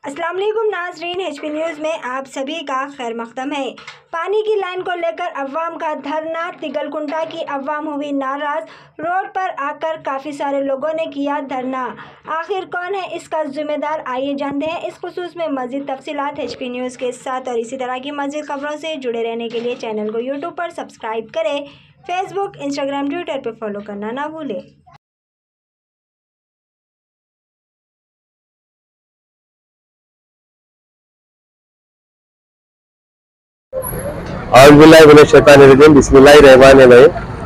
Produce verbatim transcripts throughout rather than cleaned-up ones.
अस्सलाम वालेकुम नाज़रीन, एच पी न्यूज़ में आप सभी का खैर मक़दम है। पानी की लाइन को लेकर अवाम का धरना। तिगलकुंटा की अवाम हुई नाराज़, रोड पर आकर काफ़ी सारे लोगों ने किया धरना। आखिर कौन है इसका जिम्मेदार, आइए जानते हैं इस खुसूस में मज़ीद तफसीलात एच पी न्यूज़ के साथ। और इसी तरह की मज़ीद खबरों से जुड़े रहने के लिए चैनल को यूट्यूब पर सब्सक्राइब करें, फेसबुक, इंस्टाग्राम, ट्विटर पर फॉलो करना ना भूलें। और बिस्मिल्लाहिर्रहमानिर्रहीम।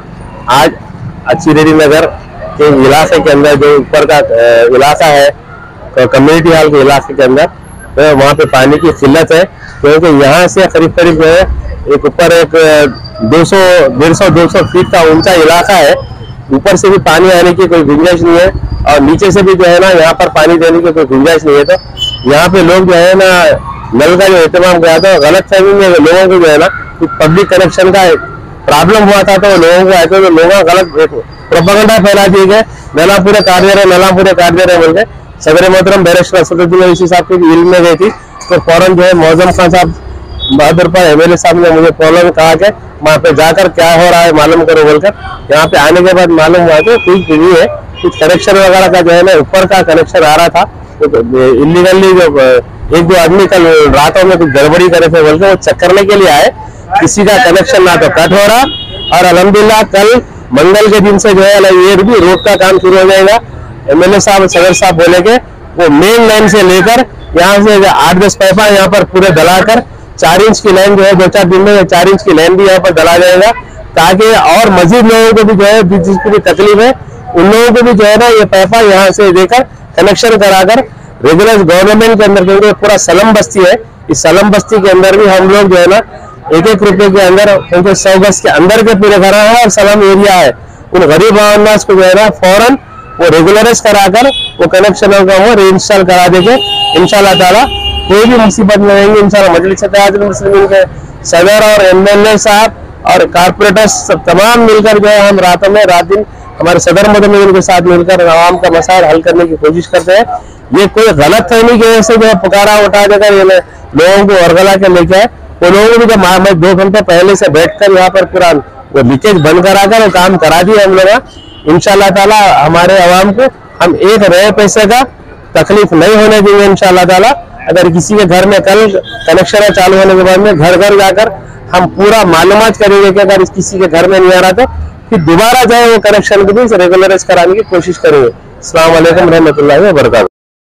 आज अच्छी रेडी नगर के इलाके के अंदर जो ऊपर का इलाका है, तो कम्युनिटी हॉल के इलाके के अंदर, तो वहाँ पे पानी की किल्लत है, क्योंकि यहाँ से करीब करीब जो है एक ऊपर एक दो सौ डेढ़ सौ दो सौ फीट का ऊंचा इलाका है। ऊपर से भी पानी आने की कोई गुंजाइश नहीं है और नीचे से भी जो है ना यहाँ पर पानी देने की कोई गुंजाइश नहीं है। तो यहाँ पे लोग जो है ना नल का जो एहतमाम किया था, गलत फहमी में लोगों को जो है ना पब्लिक कनेक्शन का प्रॉब्लम हुआ था, तो लोगों को ऐसे लोगों गलत प्रोपेगेंडा फैला दिए गए, नला पूरे काट दे रहे नला पूरे काट दे रहे बोल के। सदर मोहतरम बैरिस्टर असदुद्दीन ओवैसी साहब की इल्म में गई थी, तो फौरन जो है मौजम खान साहब बहादुरपुर एम एल ए साहब ने मुझे फौरन कहा कि वहाँ पे जाकर क्या हो रहा है मालूम करो बोलकर। यहाँ पे आने के बाद मालूम हुआ तो कुछ नहीं है, कुछ कनेक्शन वगैरह का जो है ना ऊपर का कनेक्शन आ रहा था, तो इलीगली जो एक दो आदमी कल रातों में कुछ गड़बड़ी करे थे बोलकर वो चेक करने के लिए आए। किसी का कनेक्शन ना तो कट हो रहा, और अल्हम्दुलिल्लाह कल मंगल के दिन से जो है ये भी रोड का काम शुरू हो जाएगा। एम एल ए साहब सदर साहब बोले के वो मेन लाइन से लेकर यहाँ से आठ दस पैपा यहाँ पर पूरे दलाकर चार इंच की लाइन जो है दो चार दिन में चार इंच की लाइन भी यहाँ पर दला जाएगा, ताकि और मजीद लोगों को भी जो है जिसको भी तकलीफ है उन लोगों को भी जो है ना ये पैपा यहाँ से देकर कनेक्शन कराकर रेगुलर गवर्नमेंट के अंदर, क्योंकि पूरा सलम बस्ती है, इस सलम बस्ती के अंदर भी हम लोग जो है ना एक एक रुपए के अंदर, क्योंकि सौ गज के अंदर के पूरे घर है और सलम एरिया है, उन गरीब आवास को जो है ना फौरन वो रेगुलराइज कराकर वो कनेक्शन का वो री-इंस्टॉल करा देंगे इंशाल्लाह ताला। कोई भी मुसीबत में रहेंगे इंशाल्लाह। मजलिस इत्तेहादुल मुस्लिमीन के सदर और एम एल ए साहब और कारपोरेटर्स तमाम मिलकर जो है हम रातों में रात दिन हमारे सदर मोहम्मद के साथ मिलकर आवाम का मसाइल हल करने की कोशिश करते हैं। ये कोई गलत फहमी की वजह से जो है पुकारा उठा देकर ये लोगों को अरगला के लेके आए, वो लोगों को भी जब दो घंटे पहले से बैठकर यहाँ पर पूरा वो लीकेज बंद कराकर काम करा दिए हम लोग। इंशाल्लाह ताला हमारे आवाम को हम एक नए पैसे का तकलीफ नहीं होने देंगे इंशाल्लाह ताला। अगर किसी के घर में कल कनेक्शन चालू होने के बाद में घर घर जाकर हम पूरा मालूमात करेंगे कि अगर किसी के घर में नहीं आ रहा तो फिर दोबारा जाए वो कनेक्शन को भी रेगुलराइज कराने की कोशिश करेंगे। अस्सलाम वालेकुम रहमतुल्लाहि व बरकातहू।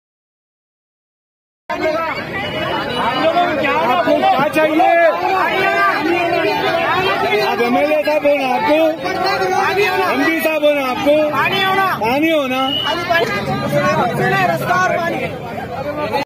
आप एम एल ए साहब होना, आपको एम पी साहब होना, आपको पानी होना, पानी होना।